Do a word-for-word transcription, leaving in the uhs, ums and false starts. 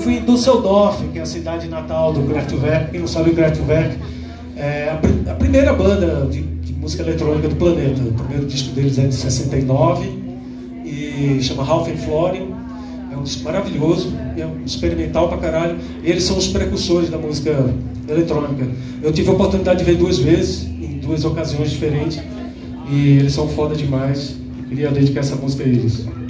fui em Düsseldorf, que é a cidade natal do Kraftwerk. Quem não sabe, o Kraftwerk é a, pr a primeira banda de, de música eletrônica do planeta. O primeiro disco deles é de sessenta e nove e chama Haufen-Florian. É um disco maravilhoso, é um experimental pra caralho. E eles são os precursores da música eletrônica. Eu tive a oportunidade de ver duas vezes, em duas ocasiões diferentes. E eles são foda demais. Queria dedicar essa música a eles.